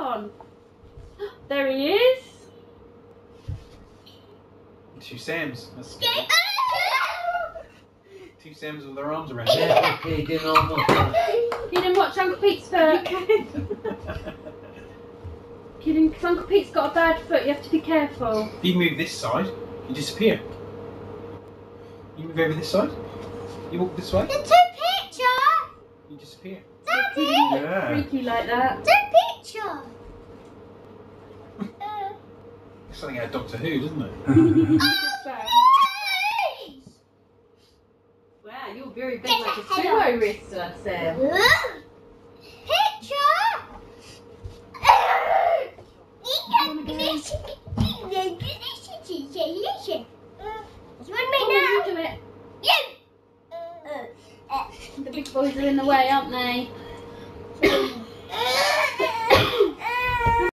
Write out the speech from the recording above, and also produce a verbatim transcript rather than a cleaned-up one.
on. There he is. Two Sams. That's scary. Two Sams with their arms around you. Yeah, okay, didn't almost. Keeden, watch Uncle Pete's foot. Keeden, because Uncle Pete's got a bad foot, you have to be careful. If you move this side, you disappear. You move over this side, you walk this way, The two picture. you disappear. Daddy. Yeah. Freaky like that. Two picture. It's something out of Doctor Who, doesn't it? Wow, you're very big Get like a the head off. sumo wrestler, Sam. Picture. Come on, you do it. The big boys are in the way, aren't they?